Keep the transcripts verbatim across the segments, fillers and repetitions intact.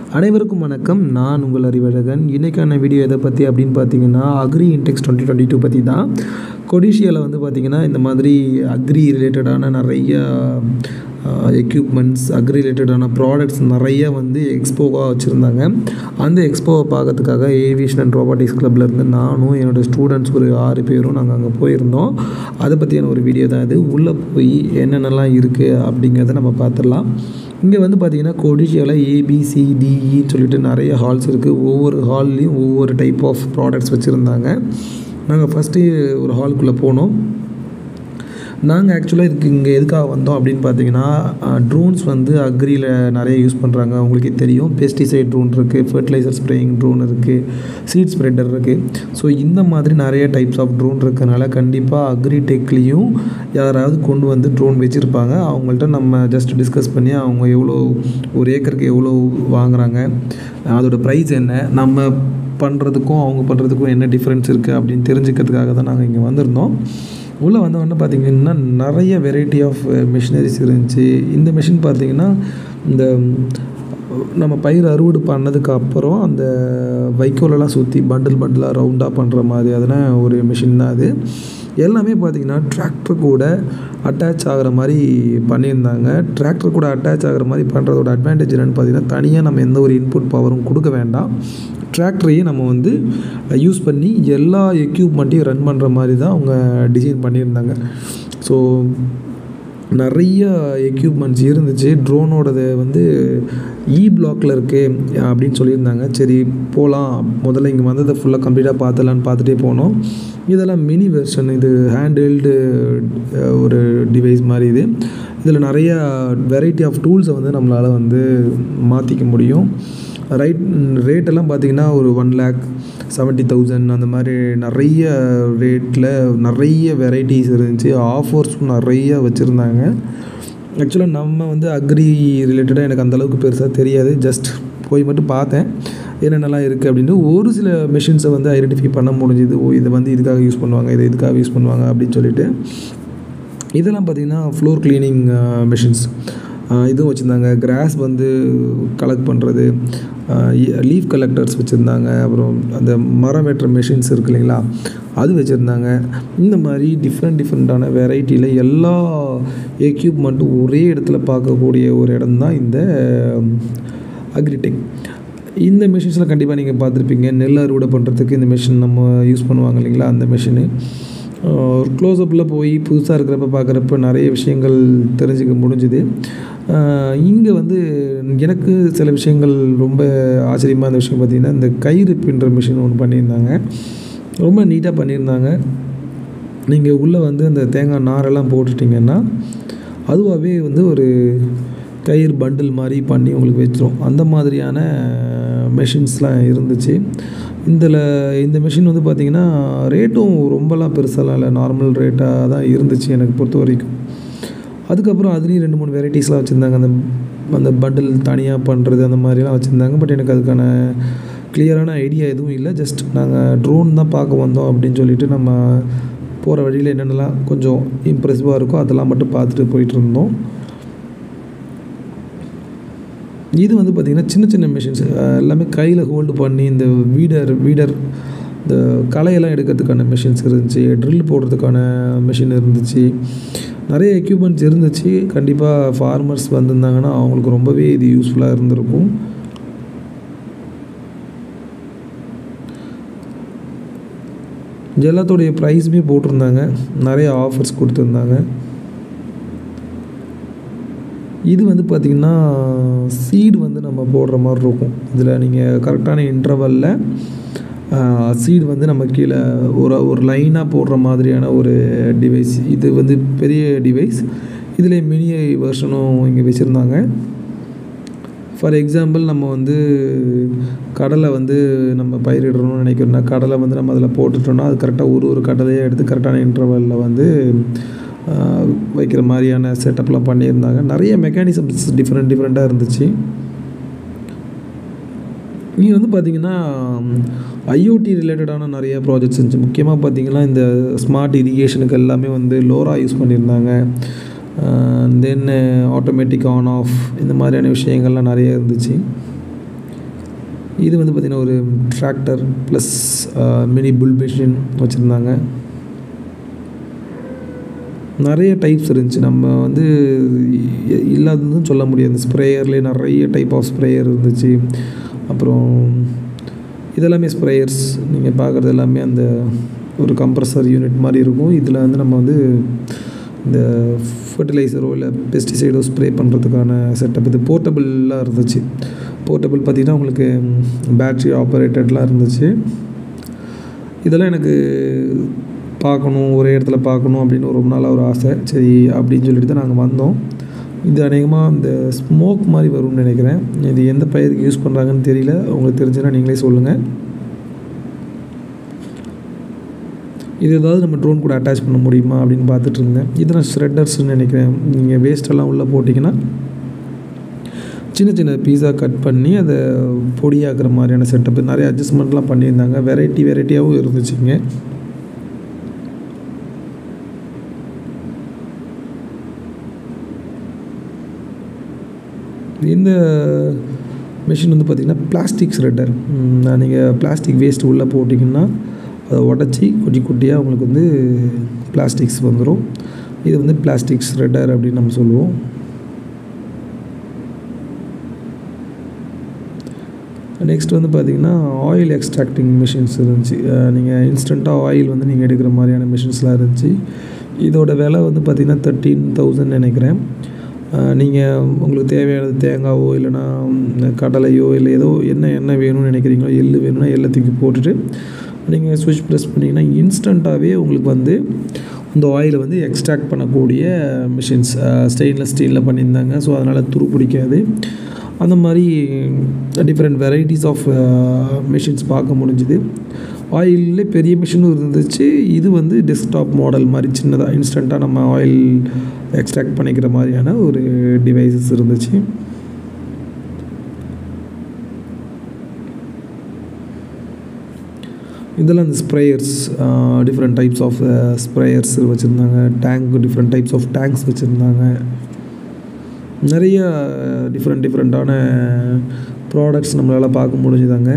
அனைவருக்கும் வணக்கம். நான் உங்கள் அறிவழகன். இன்றைக்கான வீடியோ எதை பற்றி அப்படின்னு பார்த்தீங்கன்னா, Agri Intex twenty twenty two பற்றி தான். கொடிஷியாவில் வந்து பார்த்திங்கன்னா இந்த மாதிரி அக்ரி ரிலேட்டடான நிறைய எக்யூப்மெண்ட்ஸ், அக்ரி ரிலேட்டடான ப்ராடக்ட்ஸ் நிறைய வந்து எக்ஸ்போவாக வச்சுருந்தாங்க. அந்த எக்ஸ்போவை பார்க்கறதுக்காக ஏவியேஷன் அண்ட் ரோபாட்டிக்ஸ் கிளப்லேருந்து நானும் என்னோடய ஸ்டூடெண்ட்ஸ் ஒரு ஆறு பேரும் நாங்கள் அங்கே போயிருந்தோம். அதை பற்றியான ஒரு வீடியோ தான் இது. உள்ளே போய் என்னென்னலாம் இருக்குது அப்படிங்கிறத நம்ம பார்த்துடலாம். இங்கே வந்து பார்த்திங்கன்னா கொடிஷியாவில் ஏபிசிடிஇன்னு சொல்லிட்டு நிறைய ஹால்ஸ் இருக்குது. ஒவ்வொரு ஹால்லேயும் ஒவ்வொரு டைப் ஆஃப் ப்ராடக்ட்ஸ் வச்சுருந்தாங்க. நாங்கள் ஃபஸ்ட்டு ஒரு ஹாலுக்குள்ளே போனோம். நாங்கள் ஆக்சுவலாக இதுக்கு இங்கே எதுக்காக வந்தோம் அப்படின்னு பார்த்தீங்கன்னா, ட்ரோன்ஸ் வந்து அக்ரியில் நிறைய யூஸ் பண்ணுறாங்க. உங்களுக்கே தெரியும், பெஸ்டிசைட் ட்ரோன் இருக்குது, ஃபர்டிலைசர் ஸ்ப்ரேயிங் ட்ரோன் இருக்குது, சீட் ஸ்ப்ரெட்டர் இருக்குது. ஸோ இந்த மாதிரி நிறைய டைப்ஸ் ஆஃப் ட்ரோன் இருக்கிறதுனால கண்டிப்பாக அக்ரி டெக்லேயும் யாராவது கொண்டு வந்து ட்ரோன் வச்சுருப்பாங்க. அவங்கள்ட்ட நம்ம ஜஸ்ட் டிஸ்கஸ் பண்ணி அவங்க எவ்வளோ ஒரு ஏக்கருக்கு எவ்வளோ வாங்குகிறாங்க, அதோடய ப்ரைஸ் என்ன, நம்ம பண்ணுறதுக்கும் அவங்க பண்ணுறதுக்கும் என்ன டிஃப்ரென்ஸ் இருக்குது அப்படின்னு தெரிஞ்சுக்கிறதுக்காக தான் நாங்கள் இங்கே வந்திருந்தோம். உள்ளே வந்தவொடனே பார்த்திங்கன்னா நிறைய வெரைட்டி ஆஃப் மிஷினரிஸ் இருந்துச்சு. இந்த மிஷின் பார்த்திங்கன்னா இந்த நம்ம பயிர் அறுவடை பண்ணதுக்கு அப்புறம் அந்த வைக்கோலெல்லாம் சுற்றி பண்டில் பண்டிலாக ரவுண்டாக பண்ணுற மாதிரி அதனால் ஒரு மிஷின் தான் அது. எல்லாமே பார்த்திங்கன்னா டிராக்டர் கூட அட்டாச் ஆகிற மாதிரி பண்ணியிருந்தாங்க. டிராக்டர் கூட அட்டாச் ஆகிற மாதிரி பண்ணுறதோட அட்வான்டேஜ் என்னென்னு பார்த்திங்கன்னா, தனியாக நம்ம எந்த ஒரு இன்புட் பவரும் கொடுக்க வேண்டாம். டிராக்டரையே நம்ம வந்து யூஸ் பண்ணி எல்லா எக்யூப்மெண்ட்டையும் ரன் பண்ணுற மாதிரி தான் அவங்க டிசைன் பண்ணியிருந்தாங்க. ஸோ நிறைய எக்யூப்மெண்ட்ஸ் இருந்துச்சு. ட்ரோனோடது வந்து இ பிளாக்கில் இருக்குது அப்படின்னு சொல்லியிருந்தாங்க. சரி போகலாம், முதல்ல இங்கே வந்ததை ஃபுல்லாக கம்ப்ளீட்டாக பார்த்துலான்னு பார்த்துட்டே போனோம். இதெல்லாம் மினி வெர்ஷன், இது ஹேண்ட்ஹெல்டு ஒரு டிவைஸ் மாதிரி. இது இதில் நிறையா வெரைட்டி ஆஃப் டூல்ஸை வந்து நம்மளால் வந்து மாற்றிக்க முடியும். ரைட் ரேட்டெல்லாம் பார்த்திங்கன்னா ஒரு ஒன் லேக் செவன்ட்டி தௌசண்ட் அந்த மாதிரி நிறைய ரேட்டில் நிறைய வெரைட்டிஸ் இருந்துச்சு. ஆஃபர்ஸும் நிறைய வச்சுருந்தாங்க. ஆக்சுவலாக நம்ம வந்து அக்ரி ரிலேட்டடாக எனக்கு அந்தளவுக்கு பெருசாக தெரியாது. ஜஸ்ட் போய் மட்டும் பார்த்தேன் என்னென்னலாம் இருக்குது அப்படின்ட்டு. ஒரு சில மிஷின்ஸை வந்து ஐடென்டிஃபை பண்ண முடிஞ்சுது. ஓ இதை வந்து இதுக்காக யூஸ் பண்ணுவாங்க, இதை இதுக்காக யூஸ் பண்ணுவாங்க அப்படின்னு சொல்லிட்டு. இதெல்லாம் பார்த்திங்கன்னா ஃப்ளோர் க்ளீனிங் மிஷின்ஸ் இதுவும் வச்சுருந்தாங்க. கிராஸ் வந்து கலெக்ட் பண்ணுறது, லீஃப் கலெக்டர்ஸ் வச்சுருந்தாங்க. அப்புறம் அந்த மரம் வெட்டுற மிஷின்ஸ் இருக்குது இல்லைங்களா, அது வச்சுருந்தாங்க. இந்த மாதிரி டிஃப்ரெண்ட் டிஃப்ரெண்ட்டான வெரைட்டியில் எல்லா எக்யூப்மெண்ட்டும் ஒரே இடத்துல பார்க்கக்கூடிய ஒரு இடம் தான் இந்த அக்ரிடெக். இந்த மிஷின்ஸில் கண்டிப்பாக நீங்கள் பார்த்துருப்பீங்க. நெல் அறுவடை பண்ணுறதுக்கு இந்த மிஷின் நம்ம யூஸ் பண்ணுவாங்க இல்லைங்களா, அந்த மிஷினு. ஒரு க்ளோஸ்அப்பில் போய் புதுசாக இருக்கிறப்ப பார்க்குறப்ப நிறைய விஷயங்கள் தெரிஞ்சுக்க முடிஞ்சுது. இங்கே வந்து எனக்கு சில விஷயங்கள் ரொம்ப ஆச்சரியமாக இருந்த விஷயம் பார்த்திங்கன்னா, இந்த கயிறு பின்னுற மிஷின் ஒன்று பண்ணியிருந்தாங்க. ரொம்ப நீட்டாக பண்ணியிருந்தாங்க. நீங்கள் உள்ளே வந்து அந்த தேங்காய் நாரெல்லாம் போட்டுட்டிங்கன்னா அதுவாகவே வந்து ஒரு கயிறு பண்டில் மாதிரி பண்ணி உங்களுக்கு வச்சிரும். அந்த மாதிரியான மெஷின்ஸ்லாம் இருந்துச்சு. இதில் இந்த மிஷின் வந்து பார்த்திங்கன்னா ரேட்டும் ரொம்பலாம் பெருசாலாம் இல்லை, நார்மல் ரேட்டாக தான் இருந்துச்சு எனக்கு பொறுத்த வரைக்கும். அதுக்கப்புறம் அதுலேயும் ரெண்டு மூணு வெரைட்டிஸ்லாம் வச்சுருந்தாங்க. அந்த அந்த பண்டில் தனியாக பண்ணுறது அந்த மாதிரிலாம் வச்சுருந்தாங்க. பட் எனக்கு அதுக்கான கிளியரான ஐடியா எதுவும் இல்லை. ஜஸ்ட் நாங்கள் ட்ரோன் தான் பார்க்க வந்தோம் அப்படின்னு சொல்லிட்டு நம்ம போகிற வழியில் என்னென்னலாம் கொஞ்சம் இம்ப்ரெசிவாக இருக்கோ அதெல்லாம் மட்டும் பார்த்துட்டு போயிட்டு இருந்தோம். இது வந்து பார்த்திங்கன்னா சின்ன சின்ன மிஷின்ஸ் எல்லாமே கையில் ஹோல்டு பண்ணி இந்த வீடர் வீடர் இந்த களையெல்லாம் எடுக்கிறதுக்கான மிஷின்ஸ் இருந்துச்சு. ட்ரில் போடுறதுக்கான மிஷின் இருந்துச்சு. நிறைய எக்யூப்மெண்ட்ஸ் இருந்துச்சு. கண்டிப்பாக ஃபார்மர்ஸ் வந்திருந்தாங்கன்னா அவங்களுக்கு ரொம்பவே இது யூஸ்ஃபுல்லாக இருந்திருக்கும். எல்லாத்தோடைய ப்ரைஸுமே போட்டிருந்தாங்க, நிறைய ஆஃபர்ஸ் கொடுத்துருந்தாங்க. இது வந்து பார்த்திங்கன்னா சீடு வந்து நம்ம போடுற மாதிரி இருக்கும். இதில் நீங்கள் கரெக்டான இன்டர்வலில் சீடு வந்து நம்ம கீழே ஒரு ஒரு லைனாக போடுற மாதிரியான ஒரு டிவைஸ். இது வந்து பெரிய டிவைஸ். இதில் மினி வெர்ஷனும் இங்கே வச்சுருந்தாங்க. ஃபார் எக்ஸாம்பிள், நம்ம வந்து கடலை வந்து நம்ம பயிரிடணும்னு நினைக்கிறோம்னா கடலை வந்து நம்ம அதில் போட்டுட்டோம்னா அது கரெக்டாக ஒரு ஒரு கடலையாக எடுத்து கரெக்டான இன்டர்வலில் வந்து வைக்கிற மாதிரியான செட்டப்லாம் பண்ணியிருந்தாங்க. நிறைய மெக்கானிசம்ஸ் டிஃப்ரெண்ட் டிஃப்ரெண்ட்டாக இருந்துச்சு. இங்கே வந்து பார்த்திங்கன்னா ஐஓடி ரிலேட்டடான நிறைய ப்ராஜெக்ட்ஸ் இருந்துச்சு. முக்கியமாக பார்த்திங்கன்னா இந்த ஸ்மார்ட் இரிகேஷனுக்கு எல்லாமே வந்து லோரா யூஸ் பண்ணியிருந்தாங்க. தென் ஆட்டோமேட்டிக் ஆன் ஆஃப் இந்த மாதிரியான விஷயங்கள்லாம் நிறைய இருந்துச்சு. இது வந்து பார்த்திங்கன்னா ஒரு tractor plus mini pull machine வச்சுருந்தாங்க. நிறைய டைப்ஸ் இருந்துச்சு. நம்ம வந்து இல்லாததுன்னு சொல்ல முடியாது. ஸ்ப்ரேயர்லேயே நிறைய டைப் ஆஃப் ஸ்ப்ரேயர் இருந்துச்சு. அப்புறம் இதெல்லாமே ஸ்ப்ரேயர்ஸ் நீங்கள் பார்க்குறது எல்லாமே அந்த ஒரு கம்ப்ரஸர் யூனிட் மாதிரி இருக்கும். இதில் வந்து நம்ம வந்து இந்த ஃபர்டிலைசரோ இல்லை பெஸ்டிசைடோ ஸ்ப்ரே பண்ணுறதுக்கான செட்டப். இது போர்ட்டபுளாக இருந்துச்சு. போர்ட்டபிள் பார்த்திங்கன்னா உங்களுக்கு பேட்ரி ஆப்ரேட்டட்லாம் இருந்துச்சு. இதெல்லாம் எனக்கு பார்க்கணும், ஒரே இடத்துல பார்க்கணும் அப்படின்னு ரொம்ப நாளாக ஒரு ஆசை. சரி அப்படின்னு சொல்லிட்டு தான் நாங்கள் வந்தோம். இது அநேகமாக இந்த ஸ்மோக் மாதிரி வரும்னு நினைக்கிறேன். இது எந்த பயிருக்கு யூஸ் பண்ணுறாங்கன்னு தெரியல. உங்களுக்கு தெரிஞ்சுன்னா நீங்களே சொல்லுங்கள். இது ஏதாவது நம்ம ட்ரோன் கூட அட்டாச் பண்ண முடியுமா அப்படின்னு பார்த்துட்டு இருந்தேன். இது நான் ஷ்ரெட்டர்ஸ்ன்னு நினைக்கிறேன். நீங்கள் வேஸ்ட்டெல்லாம் உள்ளே போட்டிங்கன்னா சின்ன சின்ன பீஸா கட் பண்ணி அதை பொடியாக்குற மாதிரியான செட்டப்பு நிறைய அட்ஜஸ்ட்மெண்ட்லாம் பண்ணியிருந்தாங்க. வெரைட்டி வெரைட்டியாகவும் இருந்துச்சுங்க. இந்த மிஷின் வந்து பார்த்திங்கன்னா பிளாஸ்டிக் ஷ்ரெட்டர். நீங்கள் பிளாஸ்டிக் வேஸ்ட் உள்ளே போட்டிங்கன்னா அதை உடச்சி குட்டி குட்டியாக உங்களுக்கு வந்து பிளாஸ்டிக்ஸ் வந்துடும். இது வந்து பிளாஸ்டிக் ஷ்ரெட்டர் அப்படின்னு நம்ம சொல்லுவோம். நெக்ஸ்ட் வந்து பார்த்திங்கன்னா ஆயில் எக்ஸ்ட்ராக்டிங் மிஷின்ஸ் இருந்துச்சு. நீங்கள் இன்ஸ்டண்ட்டாக ஆயில் வந்து நீங்கள் எடுக்கிற மாதிரியான மிஷின்ஸ்லாம் இருந்துச்சு. இதோட விலை வந்து பார்த்திங்கன்னா தேர்ட்டீன் தௌசண்ட் நினைக்கிறேன். நீங்கள் உங்களுக்கு தேவையானது தேங்காவோ இல்லைனா கடலையோ இல்லை ஏதோ என்ன என்ன வேணும்னு நினைக்கிறீங்களோ, எள்ளு வேணும்னா எள்ளை தூக்கி போட்டுட்டு நீங்கள் ஸ்விட்ச் ப்ரெஸ் பண்ணிங்கன்னா இன்ஸ்டண்ட்டாகவே உங்களுக்கு வந்து இந்த ஆயிலை வந்து எக்ஸ்ட்ராக்ட் பண்ணக்கூடிய மிஷின்ஸ். ஸ்டெயின்லெஸ் ஸ்டீலில் பண்ணியிருந்தாங்க. ஸோ அதனால் துரு பிடிக்காது. அந்த மாதிரி டிஃப்ரெண்ட் வெரைட்டிஸ் ஆஃப் மிஷின்ஸ் பார்க்க முடிஞ்சுது. ஆயிலே பெரிய மிஷினும் இருந்துச்சு. இது வந்து டெஸ்க்டாப் மாடல் மாதிரி சின்னதாக இன்ஸ்டண்ட்டாக நம்ம ஆயில் எக்ஸ்ட்ராக்ட் பண்ணிக்கிற மாதிரியான ஒரு டிவைசஸ் இருந்துச்சு. இதெல்லாம் இந்த sprayers, different types of sprayers வச்சுருந்தாங்க. Tank different types of tanks வச்சுருந்தாங்க. நிறைய டிஃப்ரெண்ட் டிஃப்ரெண்ட்டான ப்ராடக்ட்ஸ் நம்மளால் பார்க்க முடிஞ்சுதாங்க.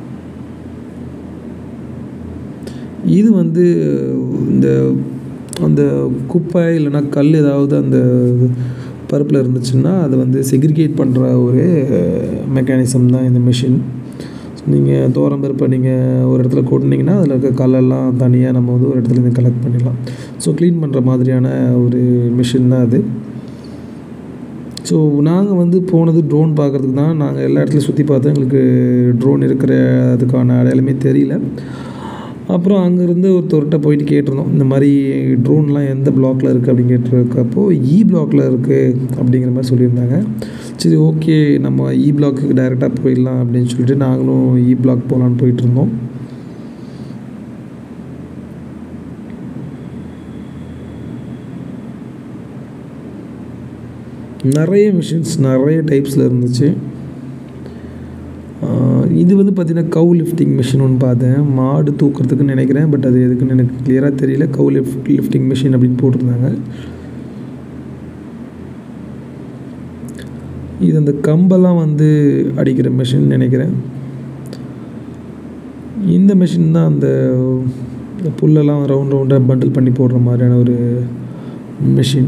இது வந்து இந்த அந்த குப்பை இல்லைனா கல் ஏதாவது அந்த பருப்பில் இருந்துச்சுன்னா அதை வந்து செக்ரிகேட் பண்ணுற ஒரு மெக்கானிசம் தான் இந்த மிஷின். நீங்கள் தோரம் பருப்பை நீங்கள் ஒரு இடத்துல கொட்டினீங்கன்னா அதில் இருக்க கல்லெல்லாம் தனியாக நம்ம வந்து ஒரு இடத்துல இருந்து கலெக்ட் பண்ணிடலாம். ஸோ க்ளீன் பண்ணுற மாதிரியான ஒரு மிஷின் தான் அது. ஸோ நாங்கள் வந்து போனது ட்ரோன் பார்க்குறதுக்கு தான். நாங்கள் எல்லா இடத்துலையும் சுற்றி பார்த்தோம். எங்களுக்கு ட்ரோன் இருக்கிற அதுக்கான அடையாளமே தெரியல. அப்புறம் அங்கேருந்து ஒருத்தர்கிட்ட போயிட்டு கேட்டிருந்தோம், இந்த மாதிரி ட்ரோன்லாம் எந்த பிளாக்கில் இருக்குது அப்படின்னு கேட்டிருக்கப்போ இ பிளாக்கில் இருக்குது அப்படிங்கிற மாதிரி சொல்லியிருந்தாங்க. சரி ஓகே நம்ம இ பிளாக்குக்கு டைரெக்டாக போயிடலாம் அப்படின்னு சொல்லிட்டு நாங்களும் இ பிளாக் போகலான்னு போயிட்டுருந்தோம். நிறைய மிஷின்ஸ் நிறைய டைப்ஸில் இருந்துச்சு. இது வந்து பார்த்திங்கன்னா கவு லிஃப்டிங் மிஷின் ஒன்று பார்த்தேன். மாடு தூக்கிறதுக்குன்னு நினைக்கிறேன். பட் அது எதுக்குன்னு எனக்கு கிளியராக தெரியல. கவு லிஃப்ட் லிஃப்டிங் மிஷின் அப்படின்னு போட்டிருந்தாங்க. இது அந்த கம்பெல்லாம் வந்து அடிக்கிற மிஷின் நினைக்கிறேன். இந்த மிஷின் தான் அந்த புல்லெல்லாம் ரவுண்ட் ரவுண்டாக பண்டில் பண்ணி போடுற மாதிரியான ஒரு மிஷின்.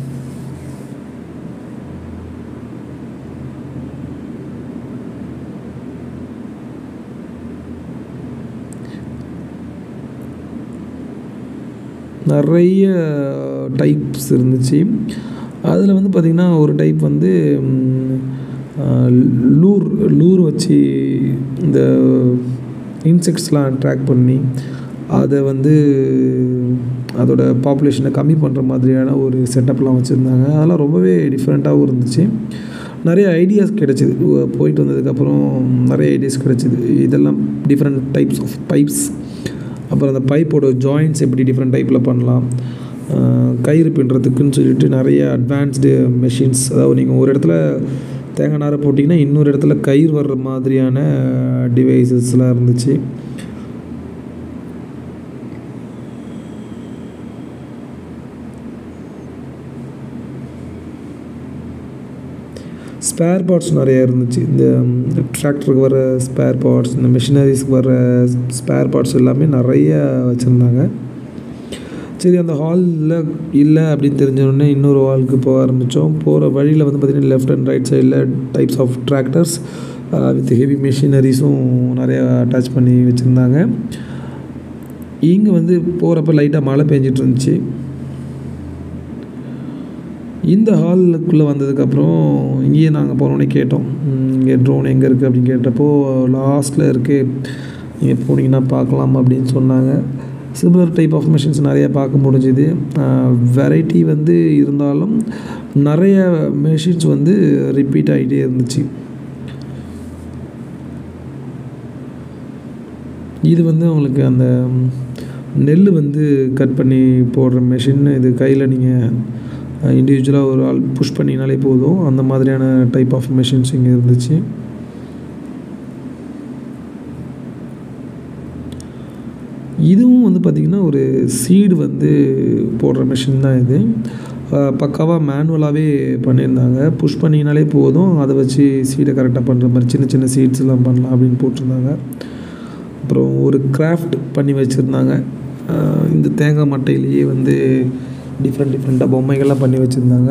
நிறைய டைப்ஸ் இருந்துச்சு. அதில் வந்து பார்த்திங்கன்னா ஒரு டைப் வந்து லூர் லூர் வச்சு இந்த இன்செக்ட்ஸ்லாம் ட்ராக் பண்ணி அதை வந்து அதோட பாப்புலேஷனை கம்மி பண்ணுற மாதிரியான ஒரு செட்டப்லாம் வச்சுருந்தாங்க. அதெல்லாம் ரொம்பவே டிஃப்ரெண்ட்டாகவும் இருந்துச்சு. நிறைய ஐடியாஸ் கிடச்சிது. போயிட்டு வந்ததுக்கப்புறம் நிறைய ஐடியாஸ் கிடச்சிது. இதெல்லாம் டிஃப்ரெண்ட் டைப்ஸ் ஆஃப் பைப்ஸ், அப்புறம் அந்த பைப்போட ஜாயின்ட்ஸ் எப்படி டிஃப்ரெண்ட் டைப்பில் பண்ணலாம், கயிறு பின்னுறதுக்குன்னு சொல்லிட்டு நிறைய அட்வான்ஸ்டு மெஷின்ஸ். அதாவது நீங்கள் ஒரு இடத்துல தேங்காய் நாரை போட்டிங்கன்னா இன்னொரு இடத்துல கயிறு வர்ற மாதிரியான டிவைசஸ்லாம் இருந்துச்சு. ஸ்பேர் பார்ட்ஸ் நிறையா இருந்துச்சு. இந்த டிராக்டருக்கு வர ஸ்பேர் பார்ட்ஸ், இந்த மிஷினரிஸ்க்கு வர ஸ்பேர் பார்ட்ஸ் எல்லாமே நிறையா வச்சுருந்தாங்க. சரி, அந்த ஹாலில் இல்லை அப்படின்னு தெரிஞ்சோடனே இன்னொரு ஹாலுக்கு போக ஆரம்பித்தோம். போகிற வழியில் வந்து பார்த்திங்கன்னா லெஃப்ட் அண்ட் ரைட் சைடில் types of tractors with heavy மிஷினரிஸும் நிறையா அட்டாச் பண்ணி வச்சுருந்தாங்க. இங்கே வந்து போகிறப்ப லைட்டாக மழை பெஞ்சிட்டு இருந்துச்சு. இந்த ஹாலுக்குள்ளே வந்ததுக்கப்புறம் இங்கேயே நாங்கள் போனோடனே கேட்டோம், இங்கே ட்ரோன் எங்கே இருக்குது அப்படின்னு கேட்டப்போ லாஸ்ட்டில் இருக்குது, நீங்கள் போனீங்கன்னா பார்க்கலாம் அப்படின்னு சொன்னாங்க. சிமிலர் டைப் ஆஃப் மிஷின்ஸ் நிறையா பார்க்க முடிஞ்சுது. வெரைட்டி வந்து இருந்தாலும் நிறைய மிஷின்ஸ் வந்து ரிப்பீட் ஆகிட்டே இருந்துச்சு. இது வந்து உங்களுக்கு அந்த நெல் வந்து கட் பண்ணி போடுற மிஷின். இது கையில் நீங்கள் இண்டிவிஜுவலாக ஒரு ஆள் புஷ் பண்ணினாலே போதும். அந்த மாதிரியான டைப் ஆஃப் மிஷின்ஸ் இங்கே இருந்துச்சு. இதுவும் வந்து பார்த்திங்கன்னா ஒரு சீடு வந்து போடுற மிஷின் தான். இது பக்காவாக மேனுவலாகவே பண்ணியிருந்தாங்க. புஷ் பண்ணினாலே போதும், அதை வச்சு சீடை கரெக்டாக பண்ணுற மாதிரி சின்ன சின்ன சீட்ஸ் எல்லாம் பண்ணலாம் அப்படின்னு போட்டிருந்தாங்க. அப்புறம் ஒரு கிராஃப்ட் பண்ணி வச்சுருந்தாங்க. இந்த தேங்காய் மட்டையிலேயே வந்து டிஃப்ரெண்ட் டிஃப்ரெண்ட்டாக பொம்மைகள்லாம் பண்ணி வச்சுருந்தாங்க.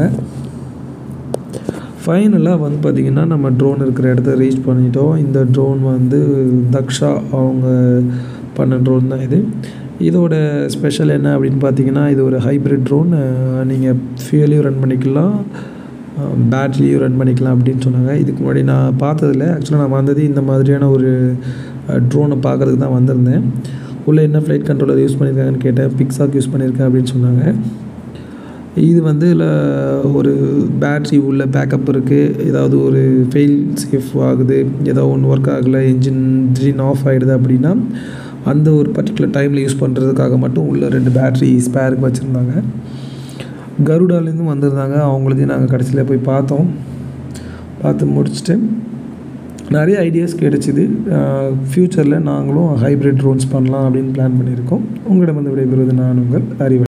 ஃபைனலாக வந்து பார்த்திங்கன்னா நம்ம ட்ரோன் இருக்கிற இடத்த ரீச் பண்ணிட்டோம். இந்த ட்ரோன் வந்து தக்ஷா அவங்க பண்ண ட்ரோன் தான் இது. இதோட ஸ்பெஷல் என்ன அப்படின்னு பார்த்தீங்கன்னா, இது ஒரு ஹைப்ரிட் ட்ரோன். நீங்கள் ஃபியூலையும் ரன் பண்ணிக்கலாம், பேட்ரிலையும் ரன் பண்ணிக்கலாம் அப்படின்னு சொன்னாங்க. இதுக்கு முன்னாடி நான் பார்த்ததில்ல. ஆக்சுவலாக நான் வந்தது இந்த மாதிரியான ஒரு ட்ரோனை பார்க்குறதுக்கு தான் வந்திருந்தேன். உள்ளே என்ன ஃப்ளைட் கண்ட்ரோலர் யூஸ் பண்ணியிருக்காங்கன்னு கேட்டேன். பிக்ஸாக் யூஸ் பண்ணியிருக்கேன் அப்படின்னு சொன்னாங்க. இது வந்து இல்லை ஒரு பேட்ரி உள்ள பேக்கப் இருக்குது. ஏதாவது ஒரு ஃபெயில் சேஃப் ஆகுது, ஏதோ ஒன்று ஒர்க் ஆகலை, இன்ஜின் திடீர்னு ஆஃப் ஆகிடுது அப்படின்னா அந்த ஒரு பர்டிகுலர் டைமில் யூஸ் பண்ணுறதுக்காக மட்டும் உள்ள ரெண்டு பேட்ரி ஸ்பேருக்கு வச்சுருந்தாங்க. கருடாலேருந்து வந்திருந்தாங்க. அவங்களுக்கு நாங்கள் கடைசியில் போய் பார்த்தோம். பார்த்து முடிச்சுட்டு நிறைய ஐடியாஸ் கிடச்சிது. ஃப்யூச்சரில் நாங்களும் ஹைப்ரிட் ட்ரோன்ஸ் பண்ணலாம் அப்படின்னு பிளான் பண்ணியிருக்கோம். உங்களிடம் வந்து விடைபெறுவது நான் உங்கள் அறிவு.